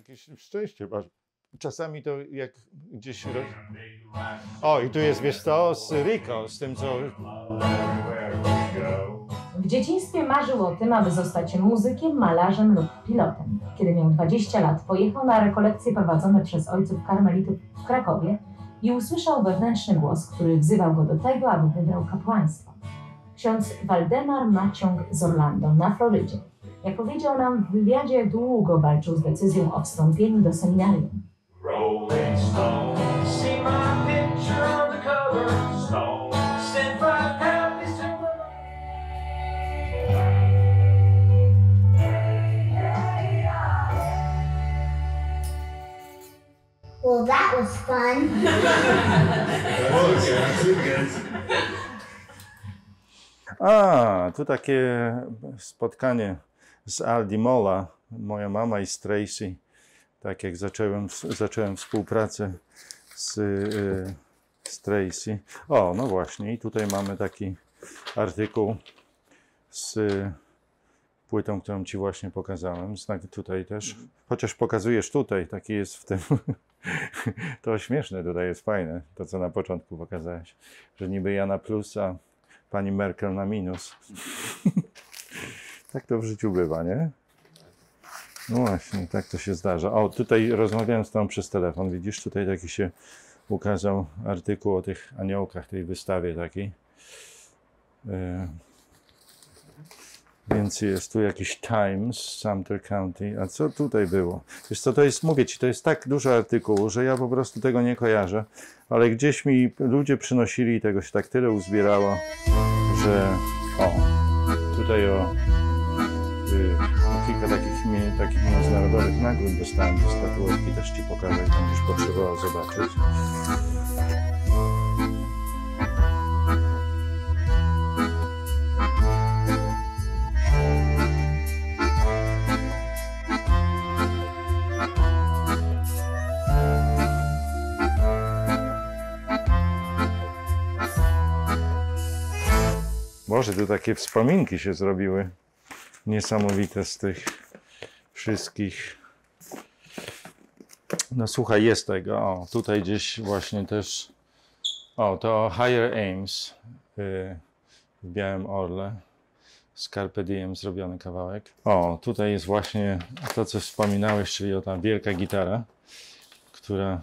Jakieś szczęście masz. Czasami to jak gdzieś... O, i tu jest, wiesz co, z Rico, z tym co... W dzieciństwie marzył o tym, aby zostać muzykiem, malarzem lub pilotem. Kiedy miał 20 lat, pojechał na rekolekcje prowadzone przez ojców karmelitów w Krakowie i usłyszał wewnętrzny głos, który wzywał go do tego, aby wybrał kapłaństwo. Ksiądz Waldemar Maciąg z Orlando na Florydzie. Jak powiedział nam w wywiadzie, długo walczył z decyzją o wstąpieniu do seminarium. Rolling Stone, see my picture on the cover, Stone, send 5 copies to Well, that was fun. A, tu takie spotkanie z Aldi Mola, moja mama i z Tracy. Tak jak zacząłem współpracę z Tracy. O, no właśnie, i tutaj mamy taki artykuł z płytą, którą ci właśnie pokazałem. Znak tutaj też. Chociaż pokazujesz tutaj, taki jest w tym. To śmieszne tutaj jest, fajne, to co na początku pokazałeś. Że niby ja na plus, a pani Merkel na minus. Tak to w życiu bywa, nie? No właśnie, tak to się zdarza. O, tutaj rozmawiałem z tą przez telefon, widzisz, tutaj taki się ukazał artykuł o tych aniołkach, tej wystawie takiej. Więc jest tu jakiś Times, Sumter County. A co tutaj było? Wiesz co, to jest, mówię ci, to jest tak dużo artykułu, że ja po prostu tego nie kojarzę. Ale gdzieś mi ludzie przynosili i tego się tak tyle uzbierało, że... O, tutaj kilka takich międzynarodowych nagród dostałem, te statuetki też ci pokażę, jak będziesz potrzebował zobaczyć. Boże, tu takie wspominki się zrobiły. Niesamowite z tych wszystkich. No słuchaj, jest tego. O, tutaj gdzieś właśnie też. O, to Higher Aims w Białym Orle. Z Carpe Diem zrobiony kawałek. O, tutaj jest właśnie to, co wspominałeś, czyli o ta wielka gitara, która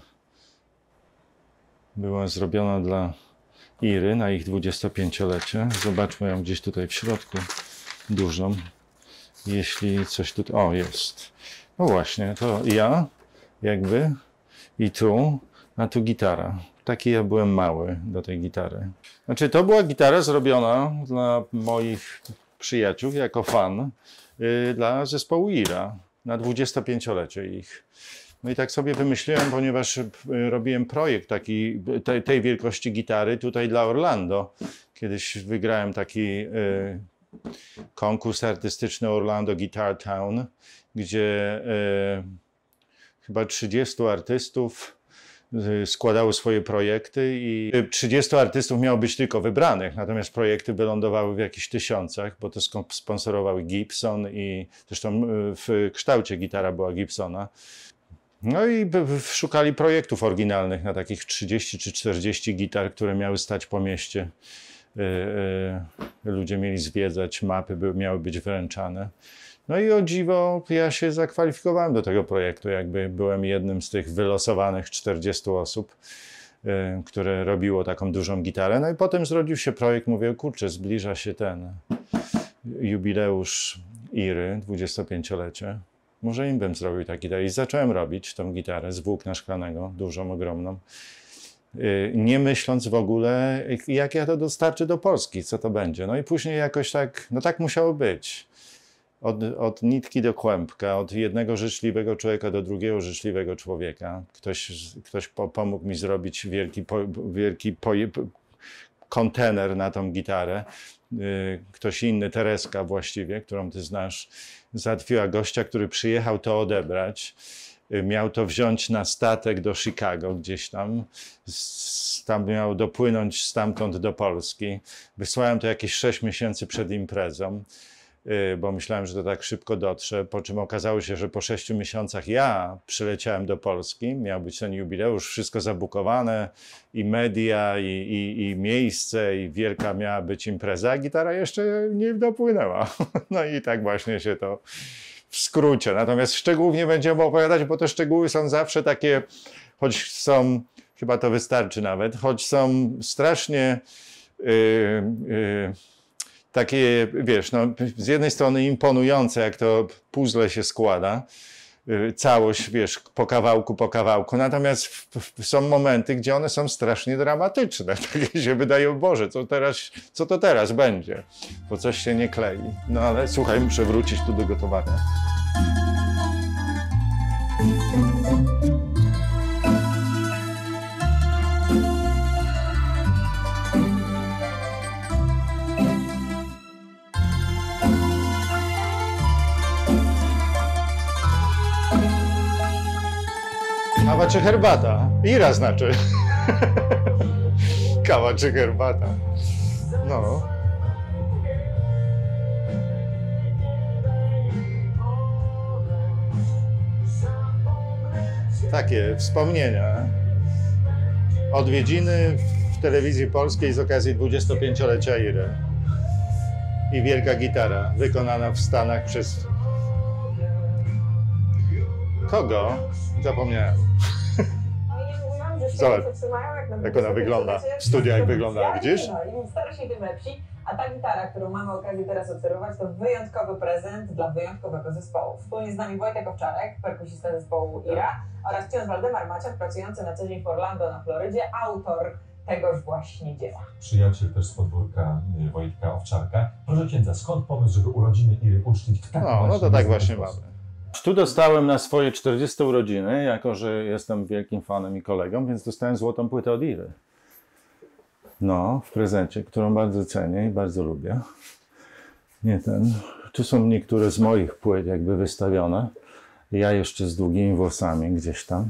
była zrobiona dla Iry na ich 25-lecie. Zobaczmy ją gdzieś tutaj w środku. Dużą. Jeśli coś tutaj... O, jest. No właśnie, to ja jakby i tu, a tu gitara. Taki ja byłem mały do tej gitary. Znaczy, to była gitara zrobiona dla moich przyjaciół jako fan dla zespołu Ira na 25-lecie ich. No i tak sobie wymyśliłem, ponieważ robiłem projekt taki, tej wielkości gitary tutaj dla Orlando. Kiedyś wygrałem taki konkurs artystyczny Orlando Guitar Town, gdzie chyba 30 artystów składało swoje projekty i 30 artystów miało być tylko wybranych, natomiast projekty wylądowały w jakichś tysiącach, bo to sponsorowały Gibson i zresztą w kształcie gitara była Gibsona. No i szukali projektów oryginalnych na takich 30 czy 40 gitar, które miały stać po mieście. Ludzie mieli zwiedzać, mapy miały być wręczane. No i o dziwo ja się zakwalifikowałem do tego projektu, jakby byłem jednym z tych wylosowanych 40 osób, które robiło taką dużą gitarę. No i potem zrodził się projekt, mówię, kurczę, zbliża się ten jubileusz Iry, 25-lecie. Może im bym zrobił taki gitarę. I zacząłem robić tą gitarę z włókna szklanego, dużą, ogromną. Nie myśląc w ogóle, jak ja to dostarczę do Polski, co to będzie. No i później jakoś tak, no tak musiało być. Od nitki do kłębka, od jednego życzliwego człowieka do drugiego życzliwego człowieka. Ktoś pomógł mi zrobić wielki kontener na tą gitarę. Ktoś inny, Tereska właściwie, którą ty znasz, załatwiła gościa, który przyjechał to odebrać. Miał to wziąć na statek do Chicago gdzieś tam. Tam miał dopłynąć stamtąd do Polski. Wysłałem to jakieś 6 miesięcy przed imprezą. bo myślałem, że to tak szybko dotrze, po czym okazało się, że po 6 miesiącach ja przyleciałem do Polski, miał być ten jubileusz, wszystko zabukowane, i media, i miejsce, i wielka miała być impreza, a gitara jeszcze nie dopłynęła. No i tak właśnie się to w skrócie. Natomiast szczegółów nie będziemy opowiadać, bo te szczegóły są zawsze takie, choć są, chyba to wystarczy nawet, choć są strasznie takie, wiesz, no, z jednej strony imponujące, jak to puzzle się składa, całość, wiesz, po kawałku, natomiast są momenty, gdzie one są strasznie dramatyczne, takie się wydają, Boże, co to teraz będzie, bo coś się nie klei. No ale słuchaj, muszę wrócić tu do gotowania. Kawa czy herbata? Ira znaczy. Kawa czy herbata? No. Takie wspomnienia. Odwiedziny w telewizji polskiej z okazji 25-lecia Iry. I wielka gitara wykonana w Stanach przez... Kogo? Zapomniałem. Zobacz, jak ona wygląda. W studiu jak wygląda, widzisz? No, im starsi, tym lepsi. A ta gitara, którą mamy okazję teraz obserwować, to wyjątkowy prezent dla wyjątkowego zespołu. Wspólnie z nami Wojtek Owczarek, perkusista zespołu Ira, oraz ksiądz Waldemar Maciak, pracujący na co dzień w Orlando na Florydzie, autor tegoż właśnie dzieła. Przyjaciel też z podwórka Wojtka Owczarka. Proszę księdza, skąd pomysł, żeby urodziny Iry uczcić w tak No to tak właśnie sposób? mamy. Tu dostałem na swoje 40 urodziny, jako że jestem wielkim fanem i kolegą, więc dostałem złotą płytę od Iry. No, w prezencie, którą bardzo cenię i bardzo lubię. Nie ten. Tu są niektóre z moich płyt jakby wystawione. Ja jeszcze z długimi włosami gdzieś tam.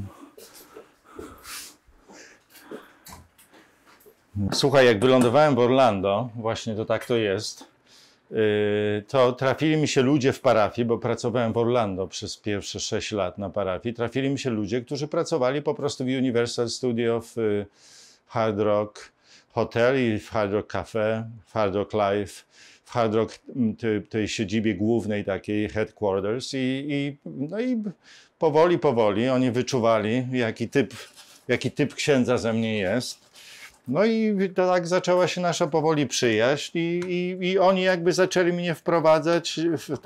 Słuchaj, jak wylądowałem w Orlando, właśnie to tak to jest, to trafili mi się ludzie w parafii, bo pracowałem w Orlando przez pierwsze 6 lat na parafii. Trafili mi się ludzie, którzy pracowali po prostu w Universal Studio, w Hard Rock Hotel i w Hard Rock Cafe, w Hard Rock Live, w Hard Rock, tej siedzibie głównej takiej headquarters no i powoli oni wyczuwali, jaki typ księdza ze mnie jest. No i tak zaczęła się nasza powoli przyjaźń i oni jakby zaczęli mnie wprowadzać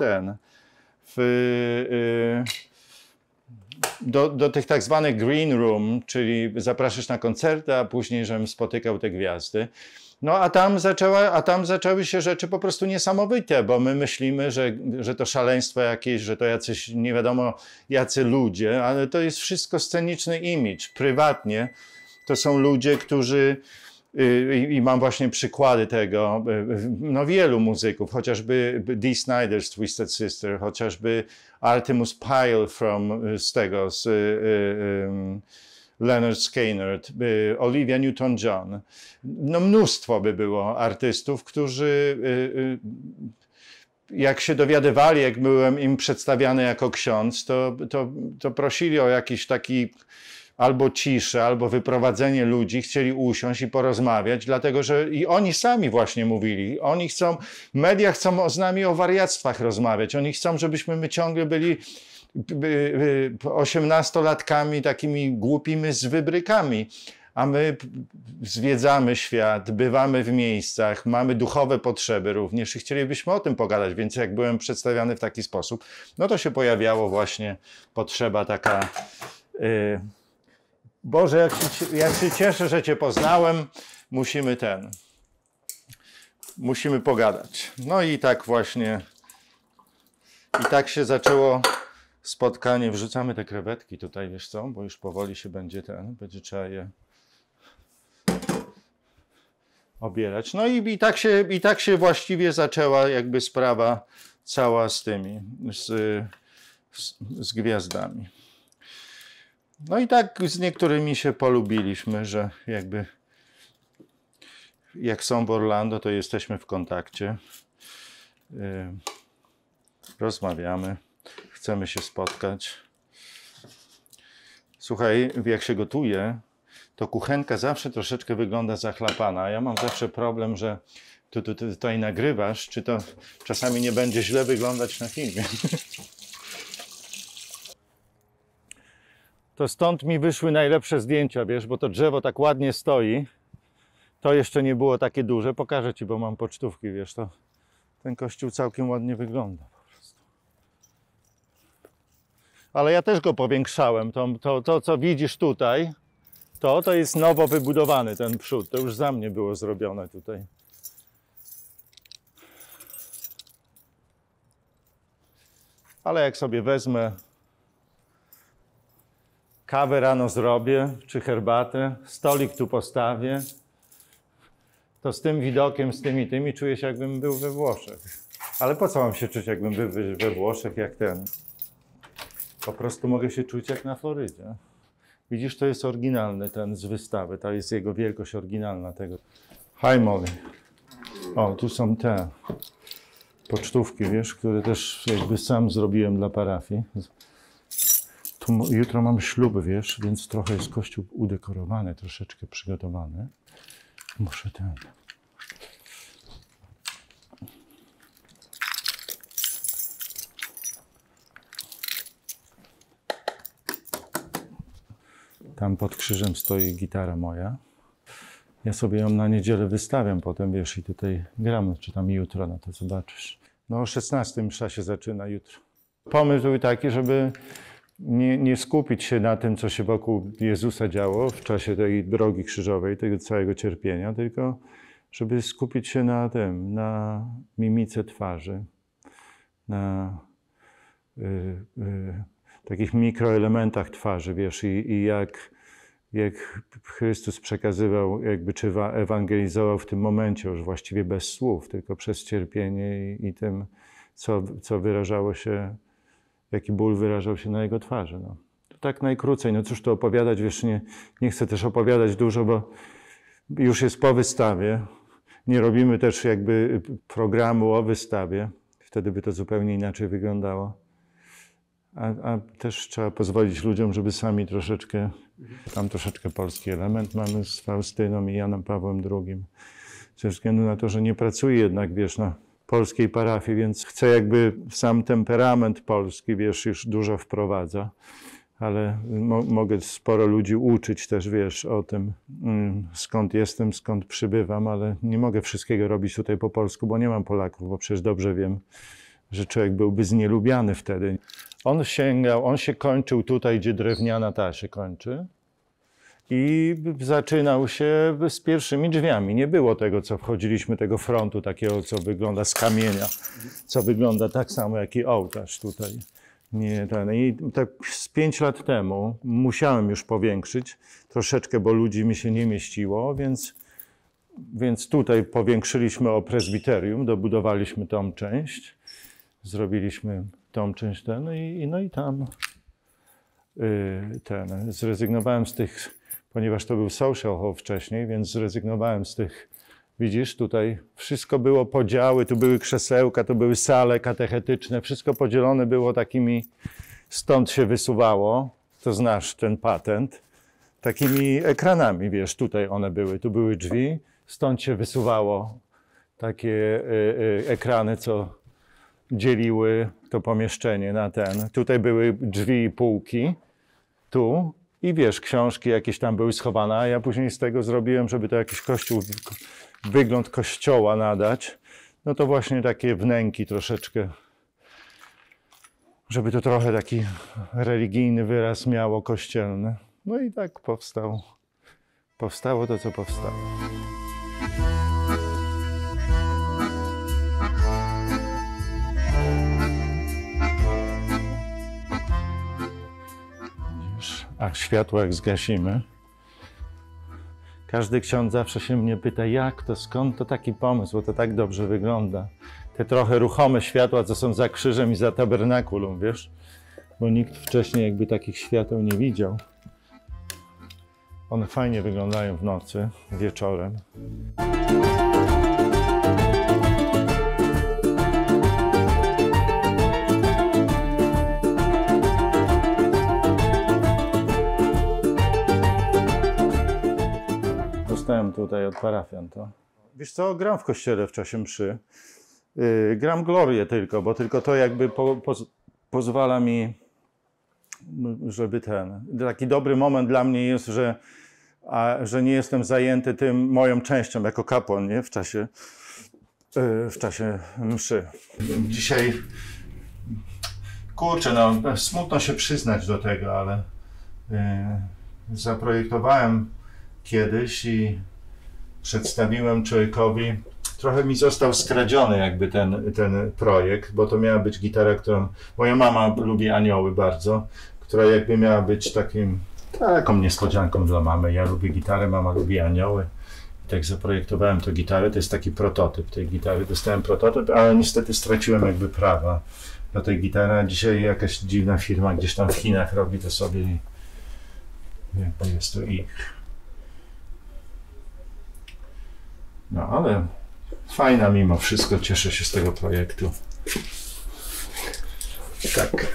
do tych tak zwanych green room, czyli zapraszasz na koncerty, a później, żebym spotykał te gwiazdy. No a tam zaczęły się rzeczy po prostu niesamowite, bo my myślimy, że to szaleństwo jakieś, że to jacyś nie wiadomo jacy ludzie, ale to jest wszystko sceniczny imidż. Prywatnie to są ludzie, którzy, i mam właśnie przykłady tego, no wielu muzyków, chociażby Dee Snider z Twisted Sister, chociażby Artemus Pyle z Leonard Skynyrd, Olivia Newton-John. No mnóstwo by było artystów, którzy jak się dowiadywali, jak byłem im przedstawiany jako ksiądz, to prosili o jakiś taki albo ciszę, albo wyprowadzenie ludzi, chcieli usiąść i porozmawiać, dlatego że i oni sami właśnie mówili, media chcą z nami o wariactwach rozmawiać, oni chcą, żebyśmy my ciągle byli 18-latkami takimi głupimi z wybrykami, a my zwiedzamy świat, bywamy w miejscach, mamy duchowe potrzeby również i chcielibyśmy o tym pogadać, więc jak byłem przedstawiany w taki sposób, no to się pojawiało właśnie potrzeba taka... Boże, jak się cieszę, że Cię poznałem, musimy pogadać. No i tak właśnie, i tak się zaczęło spotkanie. Wrzucamy te krewetki tutaj, wiesz co, bo już powoli się będzie trzeba je obierać. No i tak się właściwie zaczęła jakby sprawa cała z tymi, z gwiazdami. No i tak z niektórymi się polubiliśmy, że jakby jak są w Orlando, to jesteśmy w kontakcie. rozmawiamy, chcemy się spotkać. Słuchaj, jak się gotuje, to kuchenka zawsze troszeczkę wygląda zachlapana. Ja mam zawsze problem, że tutaj nagrywasz, czy to czasami nie będzie źle wyglądać na filmie. To stąd mi wyszły najlepsze zdjęcia, wiesz, bo to drzewo tak ładnie stoi. To jeszcze nie było takie duże. Pokażę ci, bo mam pocztówki, wiesz, to ten kościół całkiem ładnie wygląda po prostu. Ale ja też go powiększałem. To co widzisz tutaj, to jest nowo wybudowany ten przód. To już za mnie było zrobione tutaj. Ale jak sobie wezmę, kawę rano zrobię, czy herbatę, stolik tu postawię, to z tym widokiem, z tymi czuję się, jakbym był we Włoszech. Ale po co mam się czuć, jakbym był we Włoszech, jak ten? Po prostu mogę się czuć jak na Florydzie. Widzisz, to jest oryginalny ten z wystawy, to jest jego wielkość oryginalna tego. Hi Molly. O, tu są te pocztówki, wiesz, które też jakby sam zrobiłem dla parafii. Jutro mam ślub, wiesz, więc trochę jest kościół udekorowany, troszeczkę przygotowany. Muszę ten... Tam pod krzyżem stoi gitara moja. Ja sobie ją na niedzielę wystawiam potem, wiesz, i tutaj gram, czy tam jutro, no to zobaczysz. No o 16 msza się zaczyna jutro. Pomysł był taki, żeby nie skupić się na tym, co się wokół Jezusa działo w czasie tej drogi krzyżowej, tego całego cierpienia, tylko żeby skupić się na tym, na mimice twarzy, na takich mikroelementach twarzy, wiesz, i jak Chrystus przekazywał, jakby czy ewangelizował w tym momencie, już właściwie bez słów, tylko przez cierpienie i tym, co wyrażało się, jaki ból wyrażał się na jego twarzy. No. To tak najkrócej, no cóż to opowiadać, wiesz, nie chcę też opowiadać dużo, bo już jest po wystawie. Nie robimy też jakby programu o wystawie, wtedy by to zupełnie inaczej wyglądało. A też trzeba pozwolić ludziom, żeby sami troszeczkę, tam troszeczkę polski element mamy z Faustyną i Janem Pawłem II. Ze względu na to, że nie pracuję jednak, wiesz, na polskiej parafii, więc chcę jakby sam temperament polski, wiesz, już dużo wprowadza, ale mogę sporo ludzi uczyć też, wiesz, o tym, skąd jestem, skąd przybywam, ale nie mogę wszystkiego robić tutaj po polsku, bo nie mam Polaków, bo przecież dobrze wiem, że człowiek byłby znielubiany wtedy. On się kończył tutaj, gdzie drewniana ta się kończy i zaczynał się z pierwszymi drzwiami. Nie było tego, co wchodziliśmy, tego frontu takiego, co wygląda z kamienia, co wygląda tak samo jak i ołtarz tutaj. I tak z 5 lat temu musiałem już powiększyć troszeczkę, bo ludzi mi się nie mieściło, więc tutaj powiększyliśmy o prezbiterium, dobudowaliśmy tą część, zrobiliśmy tą część i tam zrezygnowałem z tych, ponieważ to był social hall wcześniej, więc zrezygnowałem z tych, widzisz, tutaj wszystko było podziały, tu były krzesełka, tu były sale katechetyczne, wszystko podzielone było takimi, stąd się wysuwało, to znasz ten patent, takimi ekranami, wiesz, tutaj one były, tu były drzwi, stąd się wysuwało takie ekrany, co dzieliły to pomieszczenie na ten. Tutaj były drzwi i półki, tu i wiesz, książki jakieś tam były schowane, a ja później z tego zrobiłem, żeby to jakiś kościół, wygląd kościoła nadać, no to właśnie takie wnęki troszeczkę, żeby to trochę taki religijny wyraz miało, kościelny. No i tak powstało to, co powstało. A światło jak zgasimy. Każdy ksiądz zawsze się mnie pyta, jak to, skąd to taki pomysł, bo to tak dobrze wygląda. Te trochę ruchome światła, co są za krzyżem i za tabernakulum, wiesz? Bo nikt wcześniej jakby takich świateł nie widział. One fajnie wyglądają w nocy, wieczorem. dostałem tutaj od parafian to. Wiesz co, gram w kościele w czasie mszy. Gram Glorię tylko, bo tylko to jakby pozwala mi, żeby taki dobry moment dla mnie jest, że nie jestem zajęty tym moją częścią jako kapłan, nie? W czasie mszy. Dzisiaj, kurczę, no smutno się przyznać do tego, ale zaprojektowałem kiedyś i przedstawiłem człowiekowi, trochę mi został skradziony jakby ten projekt, bo to miała być gitara, którą moja mama lubi anioły bardzo, która jakby miała być taką niespodzianką dla mamy. Ja lubię gitarę, mama lubi anioły. I tak zaprojektowałem tę gitarę, to jest taki prototyp tej gitary. Dostałem prototyp, ale niestety straciłem jakby prawa do tej gitary. A dzisiaj jakaś dziwna firma gdzieś tam w Chinach robi to sobie i jakby jest to ich. No ale fajna mimo wszystko, cieszę się z tego projektu. Tak.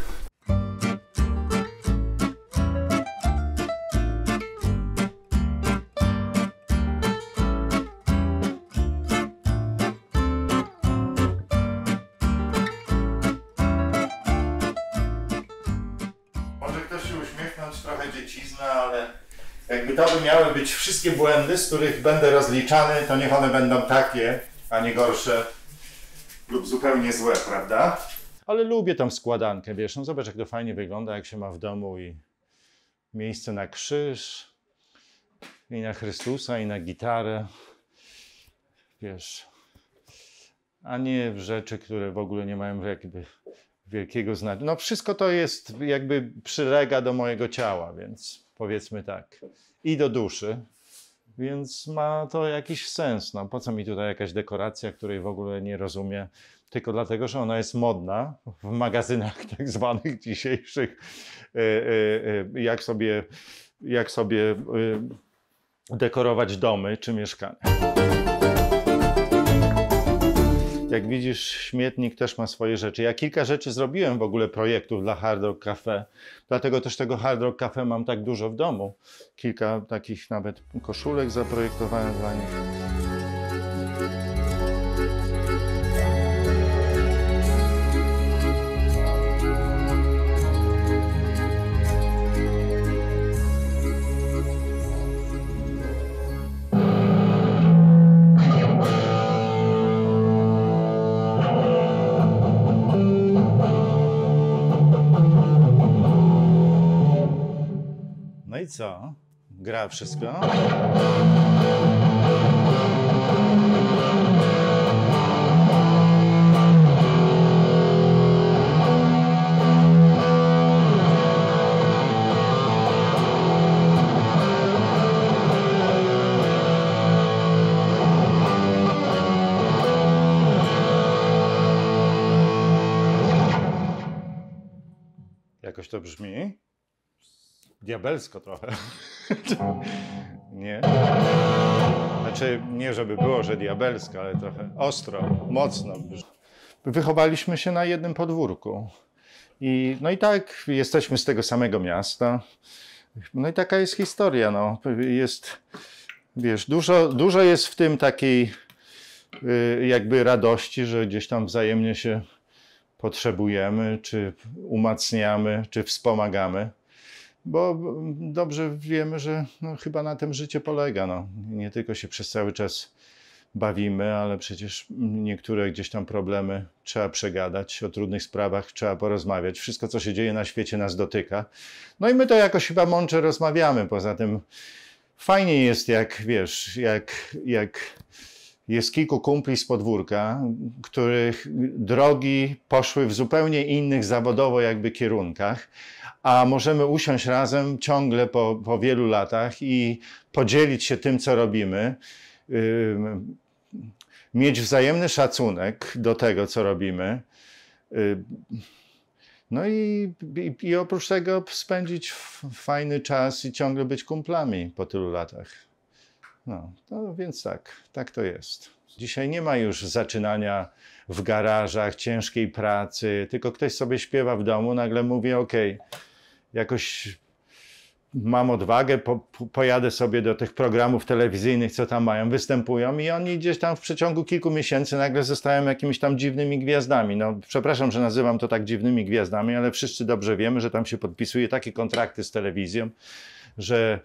Może ktoś się uśmiechnąć, trochę dziecizna, ale jakby to by miały być wszystkie błędy, z których będę rozliczany, to niech one będą takie, a nie gorsze lub zupełnie złe, prawda? Ale lubię tą składankę, wiesz, no zobacz jak to fajnie wygląda, jak się ma w domu i miejsce na krzyż, i na Chrystusa, i na gitarę, wiesz, a nie w rzeczy, które w ogóle nie mają jakby wielkiego znaczenia. No wszystko to jest jakby przylega do mojego ciała, więc powiedzmy tak, i do duszy, więc ma to jakiś sens. No, po co mi tutaj jakaś dekoracja, której w ogóle nie rozumiem, tylko dlatego, że ona jest modna w magazynach tak zwanych dzisiejszych, jak sobie dekorować domy czy mieszkania. Jak widzisz, śmietnik też ma swoje rzeczy. Ja kilka rzeczy zrobiłem w ogóle projektów dla Hard Rock Cafe, dlatego też tego Hard Rock Cafe mam tak dużo w domu. Kilka takich nawet koszulek zaprojektowałem dla nich. No i co? Gra wszystko? Jakoś to brzmi? Diabelsko trochę. Nie? Znaczy, nie żeby było, że diabelsko, ale trochę ostro, mocno. Wychowaliśmy się na jednym podwórku. No i tak, jesteśmy z tego samego miasta. No i taka jest historia. No. Jest, wiesz, dużo jest w tym takiej jakby radości, że gdzieś tam wzajemnie się potrzebujemy, czy umacniamy, czy wspomagamy. Bo dobrze wiemy, że no, chyba na tym życie polega. No. Nie tylko się przez cały czas bawimy, ale przecież niektóre gdzieś tam problemy trzeba przegadać, o trudnych sprawach trzeba porozmawiać. Wszystko, co się dzieje na świecie, nas dotyka. No i my to jakoś chyba mądrze rozmawiamy. Poza tym fajnie jest, jak wiesz, jak jest kilku kumpli z podwórka, których drogi poszły w zupełnie innych zawodowo jakby kierunkach, a możemy usiąść razem ciągle po wielu latach i podzielić się tym, co robimy, mieć wzajemny szacunek do tego, co robimy, no i oprócz tego spędzić fajny czas i ciągle być kumplami po tylu latach. No, więc tak to jest. Dzisiaj nie ma już zaczynania w garażach, ciężkiej pracy, tylko ktoś sobie śpiewa w domu, nagle mówi, okej, jakoś mam odwagę, pojadę sobie do tych programów telewizyjnych, co tam mają, występują i oni gdzieś tam w przeciągu kilku miesięcy nagle zostają jakimiś tam dziwnymi gwiazdami. No, przepraszam, że nazywam to tak dziwnymi gwiazdami, ale wszyscy dobrze wiemy, że tam się podpisuje takie kontrakty z telewizją, że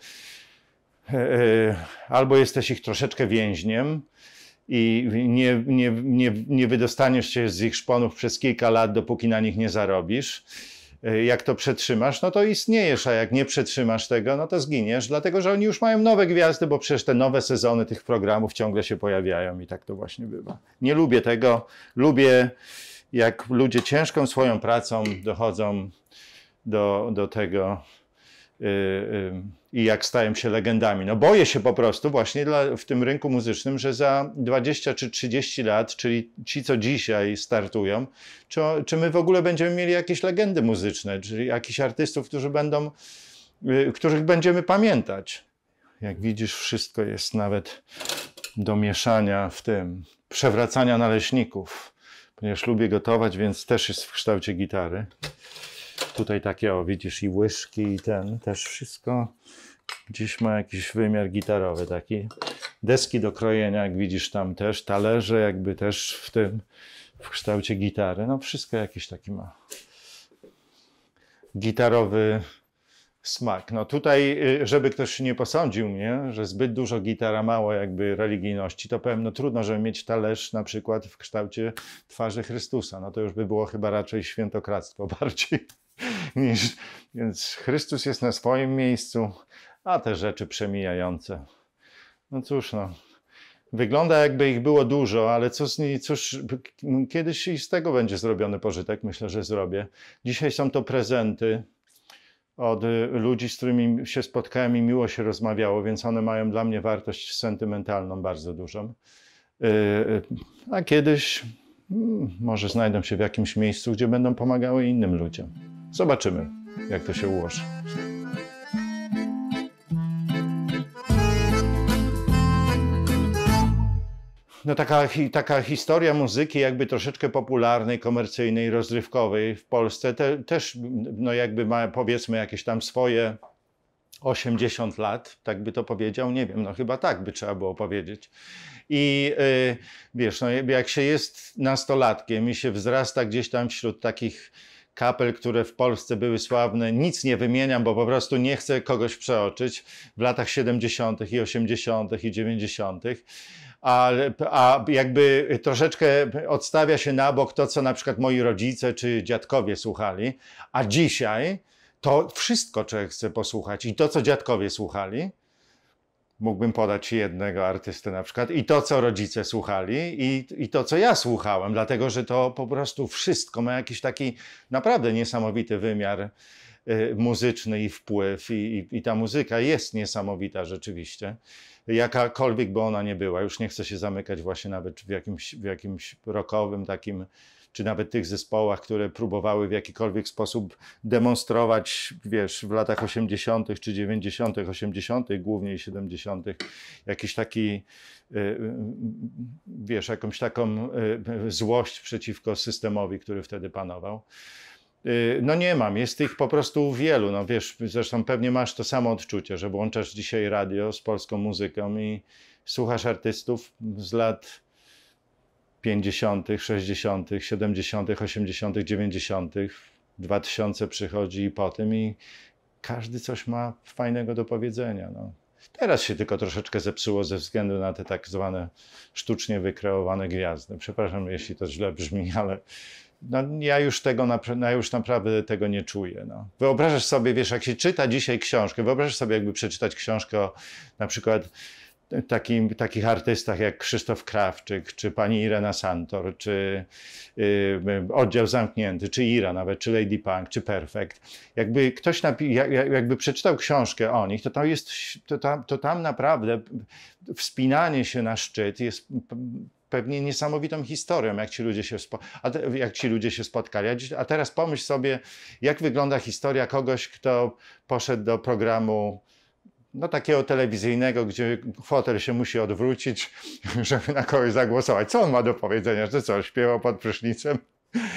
albo jesteś ich troszeczkę więźniem i nie wydostaniesz się z ich szponów przez kilka lat, dopóki na nich nie zarobisz. Jak to przetrzymasz, no to istniejesz, a jak nie przetrzymasz tego, no to zginiesz, dlatego że oni już mają nowe gwiazdy, bo przecież te nowe sezony tych programów ciągle się pojawiają i tak to właśnie bywa. Nie lubię tego, lubię jak ludzie ciężką swoją pracą dochodzą do tego i jak stają się legendami. No boję się po prostu właśnie w tym rynku muzycznym, że za 20 czy 30 lat, czyli ci, co dzisiaj startują, czy my w ogóle będziemy mieli jakieś legendy muzyczne, czyli jakichś artystów, których będziemy pamiętać. Jak widzisz, wszystko jest nawet do mieszania w tym, przewracania naleśników, ponieważ lubię gotować, więc też jest w kształcie gitary. Tutaj takie, o widzisz, i łyżki, i też wszystko gdzieś ma jakiś wymiar gitarowy taki. Deski do krojenia, jak widzisz tam też, talerze jakby też w kształcie gitary. No wszystko jakiś taki ma gitarowy smak. No tutaj, żeby ktoś nie posądził mnie, że zbyt dużo gitara, mało jakby religijności, to powiem, no trudno, żeby mieć talerz na przykład w kształcie twarzy Chrystusa. No to już by było chyba raczej świętokradztwo bardziej. Więc Chrystus jest na swoim miejscu, a te rzeczy przemijające. No cóż, no. Wygląda jakby ich było dużo, ale cóż, kiedyś i z tego będzie zrobiony pożytek, myślę, że zrobię. Dzisiaj są to prezenty od ludzi, z którymi się spotkałem i miło się rozmawiało, więc one mają dla mnie wartość sentymentalną bardzo dużą. A kiedyś może znajdą się w jakimś miejscu, gdzie będą pomagały innym ludziom. Zobaczymy, jak to się ułoży. No taka historia muzyki jakby troszeczkę popularnej, komercyjnej, rozrywkowej w Polsce też no jakby ma powiedzmy jakieś tam swoje 80 lat, tak by to powiedział, nie wiem, no chyba tak by trzeba było powiedzieć. I wiesz, no jak się jest nastolatkiem i się wzrasta gdzieś tam wśród takich kapel, które w Polsce były sławne, nic nie wymieniam, bo po prostu nie chcę kogoś przeoczyć, w latach 70. i 80. i 90. A jakby troszeczkę odstawia się na bok to, co na przykład moi rodzice czy dziadkowie słuchali, a dzisiaj to wszystko człowiek chce posłuchać i to, co dziadkowie słuchali, mógłbym podać jednego artystę na przykład, i to, co rodzice słuchali, i to, co ja słuchałem, dlatego, że to po prostu wszystko ma jakiś taki naprawdę niesamowity wymiar muzyczny i wpływ i ta muzyka jest niesamowita rzeczywiście. Jakakolwiek by ona nie była, już nie chcę się zamykać właśnie nawet w jakimś rockowym takim, czy nawet tych zespołach, które próbowały w jakikolwiek sposób demonstrować, wiesz, w latach 80. czy 90., 80., głównie i 70., jakiś taki, wiesz, jakąś taką złość przeciwko systemowi, który wtedy panował. No nie mam, jest ich po prostu wielu, no wiesz, zresztą pewnie masz to samo odczucie, że włączasz dzisiaj radio z polską muzyką i słuchasz artystów z lat 50., 60., 70., 80., 90., 2000 przychodzi i po tym i każdy coś ma fajnego do powiedzenia. No. Teraz się tylko troszeczkę zepsuło ze względu na te tak zwane sztucznie wykreowane gwiazdy. Przepraszam, jeśli to źle brzmi, ale no, ja już naprawdę tego nie czuję. No. Wyobrażasz sobie, wiesz, jak się czyta dzisiaj książkę, wyobrażasz sobie jakby przeczytać książkę o na przykład takich artystach jak Krzysztof Krawczyk, czy pani Irena Santor, czy Oddział Zamknięty, czy Ira nawet, czy Lady Punk, czy Perfect. Jakby ktoś jakby przeczytał książkę o nich, to tam naprawdę wspinanie się na szczyt jest pewnie niesamowitą historią, jak ci ludzie się spotkali. A teraz pomyśl sobie, jak wygląda historia kogoś, kto poszedł do programu no takiego telewizyjnego, gdzie fotel się musi odwrócić, żeby na kogoś zagłosować. Co on ma do powiedzenia? Że co, śpiewał pod prysznicem?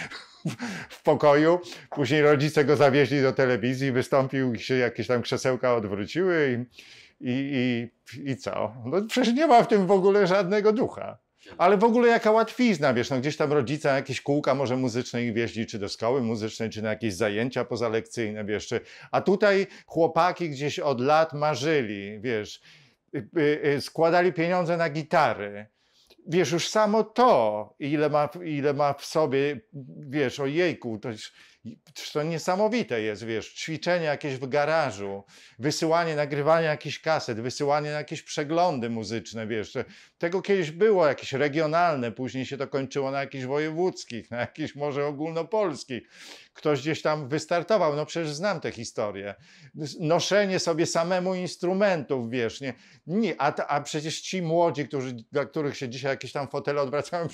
w pokoju. Później rodzice go zawieźli do telewizji, wystąpił i się jakieś tam krzesełka odwróciły i co? No przecież nie ma w tym w ogóle żadnego ducha. Ale w ogóle jaka łatwizna, wiesz, no gdzieś tam rodzice na jakieś kółka może muzyczne ich wieźli, czy do szkoły muzycznej, czy na jakieś zajęcia pozalekcyjne, wiesz, a tutaj chłopaki gdzieś od lat marzyli, wiesz, składali pieniądze na gitary. Wiesz, już samo to, ile ma w sobie, wiesz, ojejku, to niesamowite jest, wiesz, ćwiczenie jakieś w garażu, wysyłanie, nagrywanie jakichś kaset, wysyłanie na jakieś przeglądy muzyczne, wiesz, tego kiedyś było, jakieś regionalne, później się to kończyło na jakichś wojewódzkich, na jakichś może ogólnopolskich. Ktoś gdzieś tam wystartował, no przecież znam tę historię. Noszenie sobie samemu instrumentów, wiesz, a przecież ci młodzi, dla których się dzisiaj jakieś tam fotele odwracają,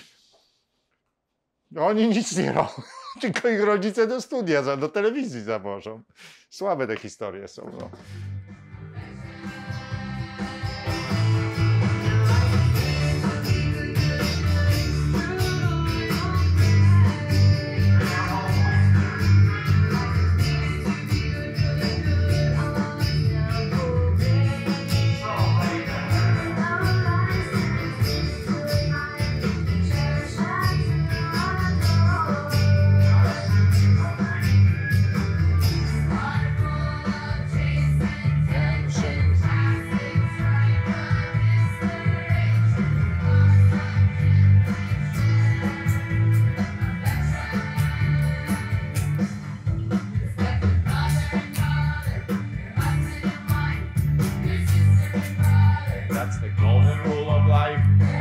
oni nic nie robią, tylko ich rodzice do studia, do telewizji zawożą. Słabe te historie są. No. That's the golden rule of life.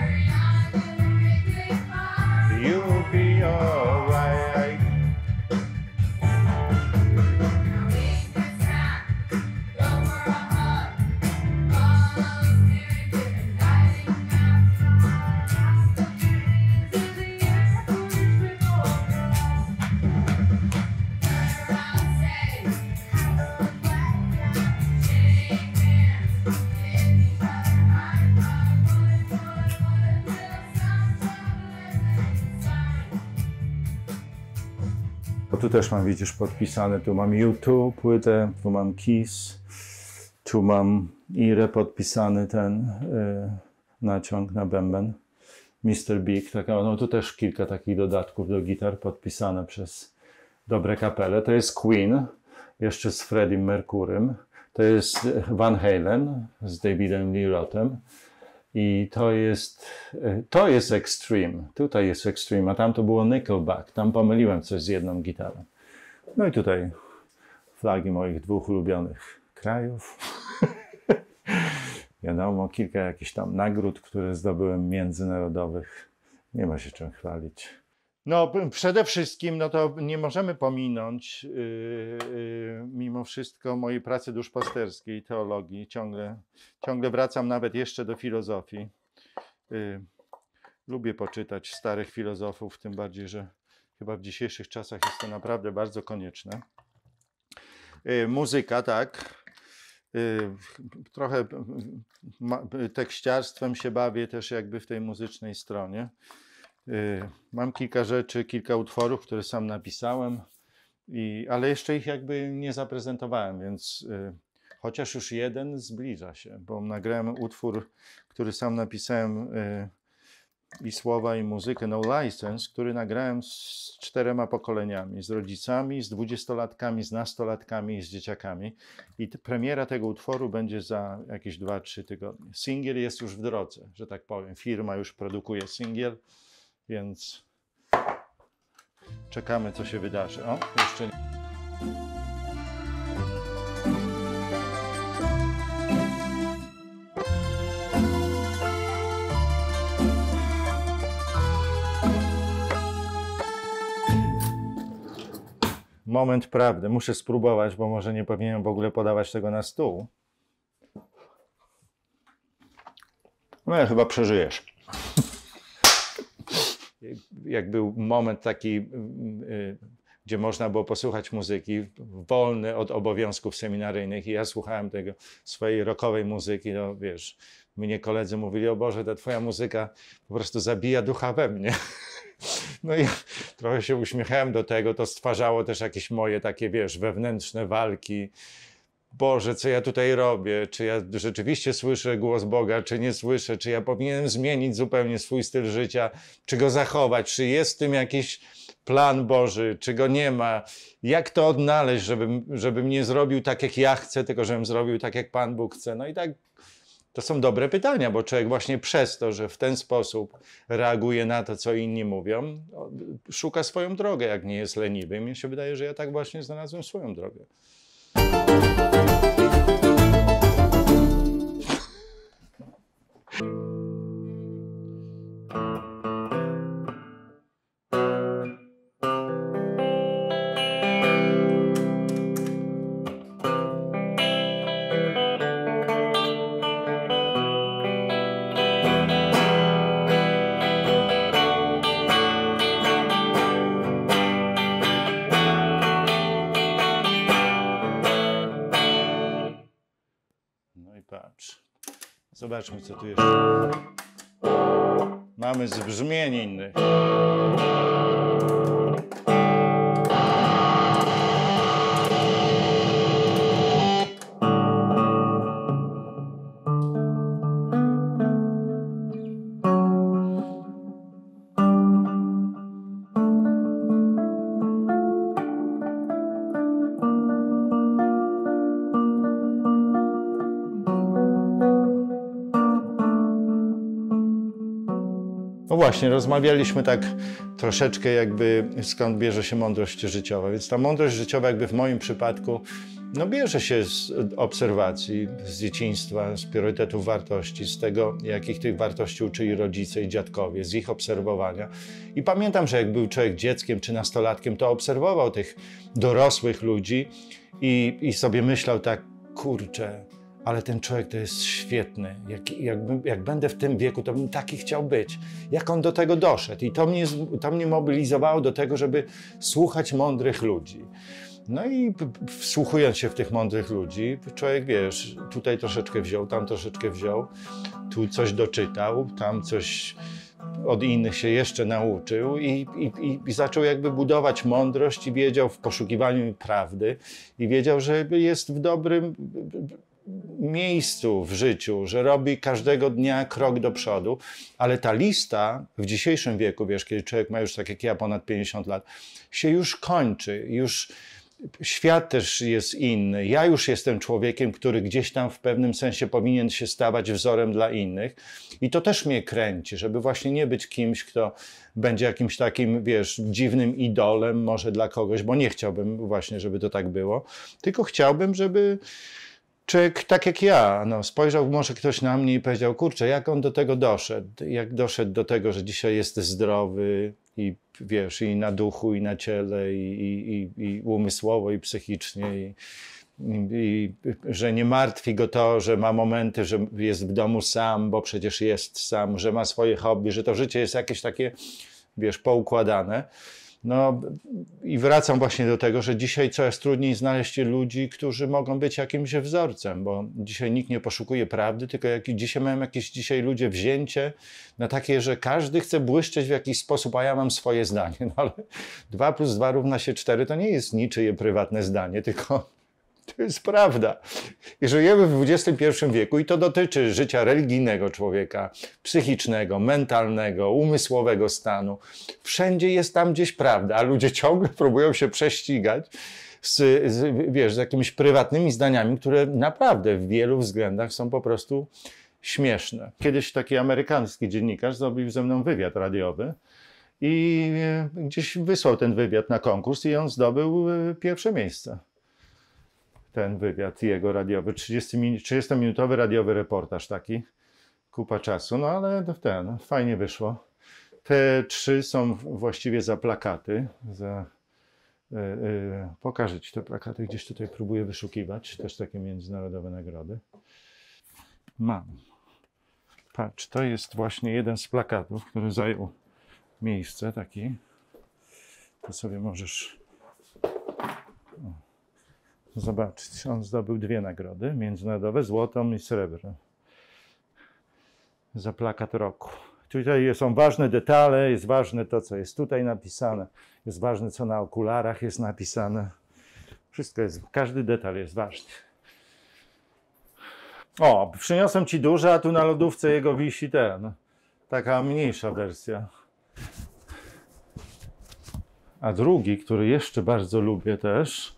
You'll be alright. Bo tu też mam, widzisz, podpisane, tu mam YouTube, płytę, tu mam Kiss, tu mam Irę podpisany ten naciąg na bęben, Mr. Big, taka, no tu też kilka takich dodatków do gitar podpisane przez dobre kapele. To jest Queen, jeszcze z Freddie Mercurym, to jest Van Halen z Davidem Lee Rothem. I to jest Extreme. Tutaj jest Extreme, a tam to było Nickelback. Tam pomyliłem coś z jedną gitarą. No i tutaj flagi moich dwóch ulubionych krajów. Wiadomo, kilka jakichś tam nagród, które zdobyłem międzynarodowych. Nie ma się czym chwalić. No przede wszystkim, no to nie możemy pominąć mimo wszystko mojej pracy duszpasterskiej, teologii. Ciągle wracam nawet jeszcze do filozofii. Lubię poczytać starych filozofów, tym bardziej, że chyba w dzisiejszych czasach jest to naprawdę bardzo konieczne. Muzyka, tak. Trochę tekściarstwem się bawię też jakby w tej muzycznej stronie. Mam kilka rzeczy, kilka utworów, które sam napisałem, ale jeszcze ich jakby nie zaprezentowałem, więc chociaż już jeden zbliża się, bo nagrałem utwór, który sam napisałem i słowa, i muzykę, No License, który nagrałem z 4 pokoleniami, z rodzicami, z 20-latkami, z nastolatkami i z dzieciakami. I premiera tego utworu będzie za jakieś 2-3 tygodnie. Singiel jest już w drodze, że tak powiem. Firma już produkuje singiel, więc czekamy, co się wydarzy. O, jeszcze nie. Moment prawdy. Muszę spróbować, bo może nie powinienem w ogóle podawać tego na stół. No, chyba przeżyjesz. Jak był moment taki, gdzie można było posłuchać muzyki, wolny od obowiązków seminaryjnych, i ja słuchałem tego swojej rockowej muzyki, no wiesz, mnie koledzy mówili: o Boże, ta twoja muzyka po prostu zabija ducha we mnie. No i trochę się uśmiechałem do tego, to stwarzało też jakieś moje takie, wiesz, wewnętrzne walki. Boże, co ja tutaj robię? Czy ja rzeczywiście słyszę głos Boga, czy nie słyszę? Czy ja powinienem zmienić zupełnie swój styl życia? Czy go zachować? Czy jest w tym jakiś plan Boży? Czy go nie ma? Jak to odnaleźć, żebym nie zrobił tak, jak ja chcę, tylko żebym zrobił tak, jak Pan Bóg chce? No i tak, to są dobre pytania, bo człowiek właśnie przez to, że w ten sposób reaguje na to, co inni mówią, szuka swoją drogę, jak nie jest leniwy. Mnie się wydaje, że ja tak właśnie znalazłem swoją drogę. No i patrz. Zobaczmy, co tu jeszcze. Mamy z brzmień innych. No właśnie, rozmawialiśmy tak troszeczkę jakby skąd bierze się mądrość życiowa. Więc ta mądrość życiowa jakby w moim przypadku no bierze się z obserwacji, z dzieciństwa, z priorytetów wartości, z tego, jakich tych wartości uczyli rodzice i dziadkowie, z ich obserwowania. I pamiętam, że jak był człowiek dzieckiem czy nastolatkiem, to obserwował tych dorosłych ludzi i sobie myślał tak, kurczę, ale ten człowiek to jest świetny. Jak będę w tym wieku, to bym taki chciał być. Jak on do tego doszedł. I to mnie mobilizowało do tego, żeby słuchać mądrych ludzi. No i wsłuchując się w tych mądrych ludzi, człowiek, wiesz, tutaj troszeczkę wziął, tam troszeczkę wziął, tu coś doczytał, tam coś od innych się jeszcze nauczył i zaczął jakby budować mądrość i wiedział w poszukiwaniu prawdy i wiedział, że jest w dobrym miejscu w życiu, że robi każdego dnia krok do przodu, ale ta lista w dzisiejszym wieku, wiesz, kiedy człowiek ma już tak jak ja ponad 50 lat, się już kończy, już świat też jest inny. Ja już jestem człowiekiem, który gdzieś tam w pewnym sensie powinien się stawać wzorem dla innych i to też mnie kręci, żeby właśnie nie być kimś, kto będzie jakimś takim, wiesz, dziwnym idolem może dla kogoś, bo nie chciałbym właśnie, żeby to tak było, tylko chciałbym, żeby człowiek, tak jak ja, no, spojrzał może ktoś na mnie i powiedział, kurczę, jak on do tego doszedł? Jak doszedł do tego, że dzisiaj jest zdrowy i wiesz, i na duchu, i na ciele, i umysłowo, i psychicznie, i że nie martwi go to, że ma momenty, że jest w domu sam, bo przecież jest sam, że ma swoje hobby, że to życie jest jakieś takie, wiesz, poukładane. No i wracam właśnie do tego, że dzisiaj coraz trudniej znaleźć ludzi, którzy mogą być jakimś wzorcem, bo dzisiaj nikt nie poszukuje prawdy, tylko dzisiaj mają jakieś ludzie wzięcie na takie, że każdy chce błyszczeć w jakiś sposób, a ja mam swoje zdanie. No ale 2 + 2 równa się 4 to nie jest niczyje prywatne zdanie, tylko to jest prawda. I żyjemy w XXI wieku i to dotyczy życia religijnego człowieka, psychicznego, mentalnego, umysłowego stanu. Wszędzie jest tam gdzieś prawda, a ludzie ciągle próbują się prześcigać z jakimiś prywatnymi zdaniami, które naprawdę w wielu względach są po prostu śmieszne. Kiedyś taki amerykański dziennikarz zrobił ze mną wywiad radiowy i gdzieś wysłał ten wywiad na konkurs i on zdobył pierwsze miejsce. Ten wywiad jego radiowy, 30-minutowy radiowy reportaż taki, kupa czasu, no ale fajnie wyszło. Te 3 są właściwie za plakaty, pokażę Ci te plakaty, gdzieś tutaj próbuję wyszukiwać, też takie międzynarodowe nagrody. Mam. Patrz, to jest właśnie jeden z plakatów, który zajął miejsce, taki. To sobie możesz zobaczyć. On zdobył 2 nagrody międzynarodowe, złotą i srebrną. Za plakat roku. Tutaj są ważne detale, jest ważne to, co jest tutaj napisane, jest ważne, co na okularach jest napisane. Wszystko jest, każdy detal jest ważny. O, przyniosłem ci duże, a tu na lodówce jego wisi taka mniejsza wersja. A drugi, który jeszcze bardzo lubię też.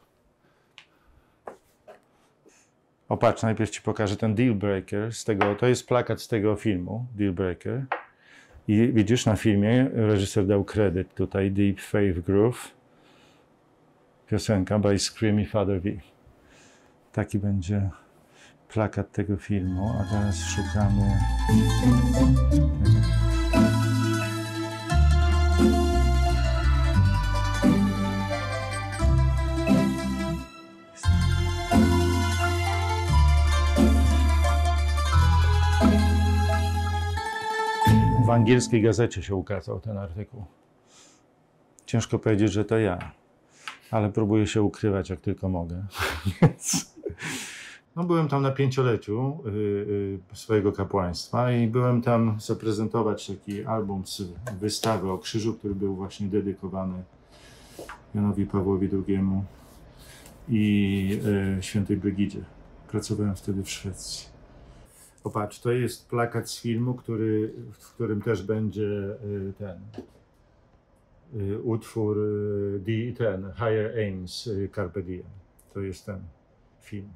O, patrz, najpierw ci pokażę ten Deal Breaker. To jest plakat z tego filmu, Deal Breaker. I widzisz, na filmie reżyser dał kredyt tutaj, Deep Faith Groove. Piosenka by Screamy Father V. Taki będzie plakat tego filmu, a teraz szukamy... W angielskiej gazecie się ukazał ten artykuł. Ciężko powiedzieć, że to ja, ale próbuję się ukrywać jak tylko mogę. No, byłem tam na 5-leciu swojego kapłaństwa i byłem tam zaprezentować taki album z wystawy o krzyżu, który był właśnie dedykowany Janowi Pawłowi II i świętej Brygidzie. Pracowałem wtedy w Szwecji. Popatrz, to jest plakat z filmu, w którym też będzie ten utwór Higher Aims Carpe Diem. To jest ten film.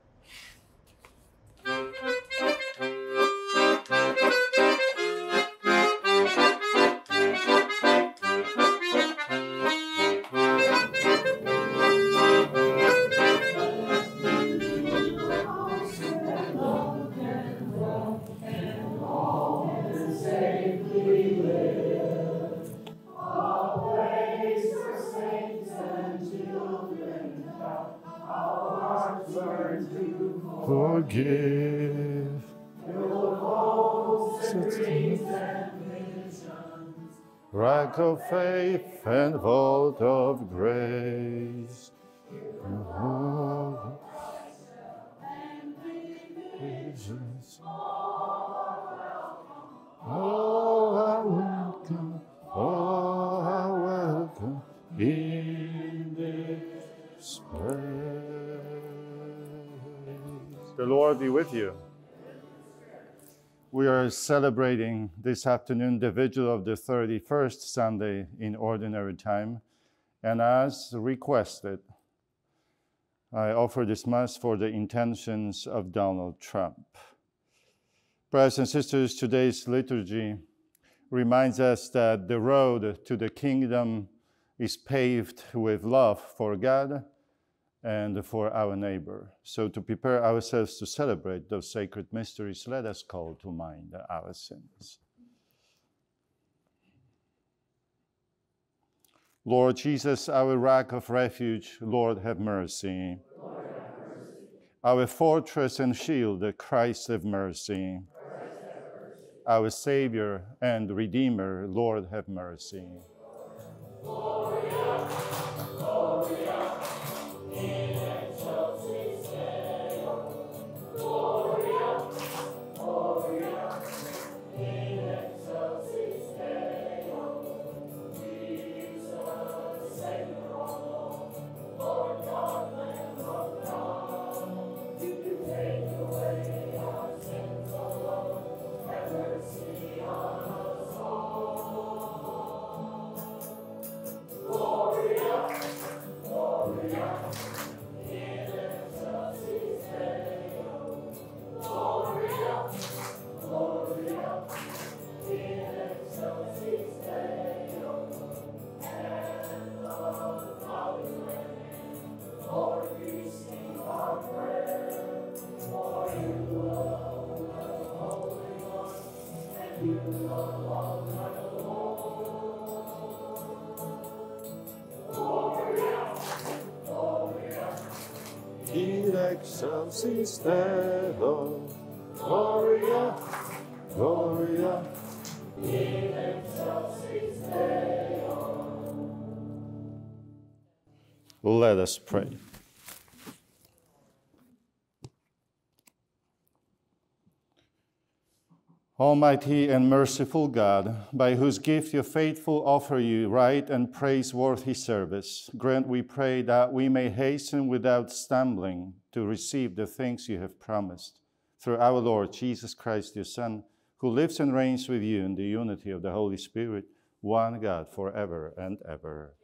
Forgive. Rock of faith and vault of grace. Oh, how welcome, oh, how welcome in this place. The Lord be with you. We are celebrating this afternoon the vigil of the 31st Sunday in Ordinary Time, and as requested, I offer this Mass for the intentions of Donald Trump. Brothers and sisters, today's liturgy reminds us that the road to the kingdom is paved with love for God and for our neighbor. So to prepare ourselves to celebrate those sacred mysteries, let us call to mind our sins. Lord Jesus, our rock of refuge, Lord, have mercy. Lord, have mercy. Our fortress and shield, Christ, have mercy. Christ, have mercy. Our Savior and Redeemer, Lord, have mercy. Gloria, Gloria, in excelsis Deo. Gloria, Gloria, in excelsis Deo. Jesus, Savior of all, Lord God, Lamb of God, you take away our sins alone, have mercy on us all. Gloria, Gloria, in excelsis Deo. Gloria, Gloria, in excelsis Deo. And of Holy Land, Lord, receive our prayer. For you alone are the Holy One, and you alone are the Lord. Gloria, Gloria, In excelsis Deo, Gloria, Gloria. in excelsis Deo. Let us pray. Almighty and merciful God, by whose gift your faithful offer you right and praiseworthy service, grant, we pray, that we may hasten without stumbling to receive the things you have promised. Through our Lord Jesus Christ, your Son, who lives and reigns with you in the unity of the Holy Spirit, one God, forever and ever.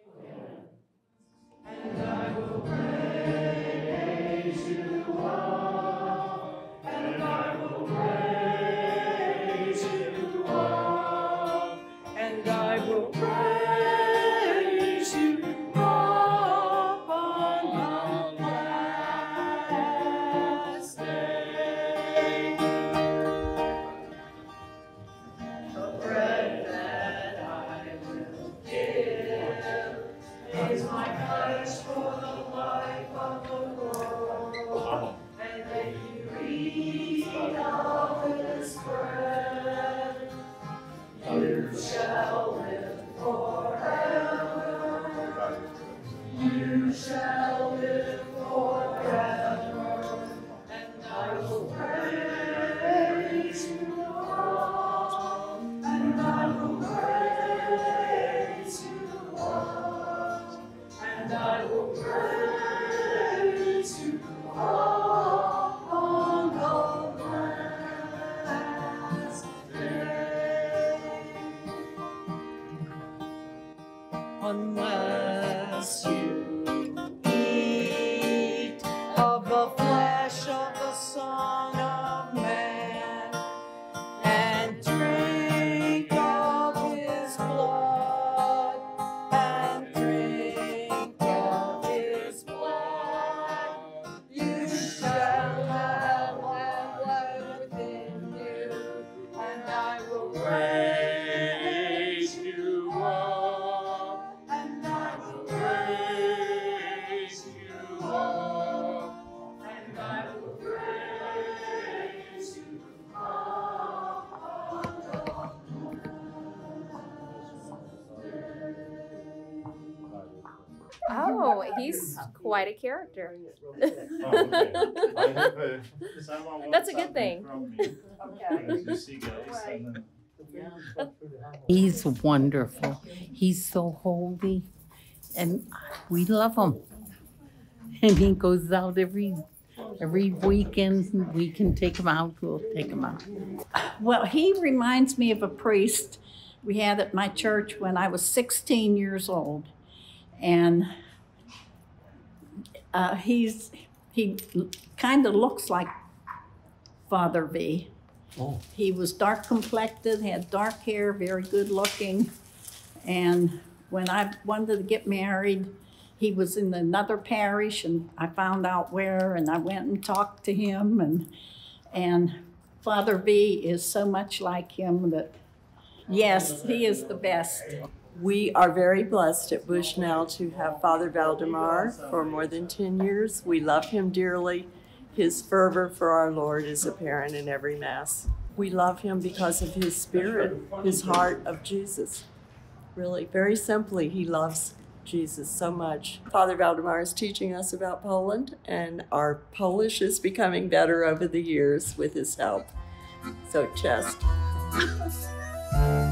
And I will praise you all, and I will praise you all, and I will praise you all on the last day. The bread that I will give is my flesh for the life of the world. And if you eat of this bread, you shall live forever. You shall live forever. And I will praise you all. And I will praise you all. And I will praise you all on the last day. Unless you eat of the flesh of the Son of Man and drink of his blood, and drink of his blood, you shall have life within you, and I will praise you all, and I will praise you all, and I will praise you all. Oh, he's quite a character. That's a good thing. He's wonderful. He's so holy, and we love him. And he goes out every weekend. We can take him out. We'll take him out. Well, he reminds me of a priest we had at my church when I was 16 years old. And he kind of looks like Father V. Oh. He was dark complected, had dark hair, very good looking. And when I wanted to get married, he was in another parish, and I found out where, and I went and talked to him. And Father V is so much like him that, yes, he is the best. We are very blessed at Bushnell to have Father Valdemar for more than 10 years. We love him dearly. His fervor for our Lord is apparent in every Mass. We love him because of his spirit, his heart of Jesus. Really, very simply, he loves Jesus so much. Father Valdemar is teaching us about Poland, and our Polish is becoming better over the years with his help. So, chest.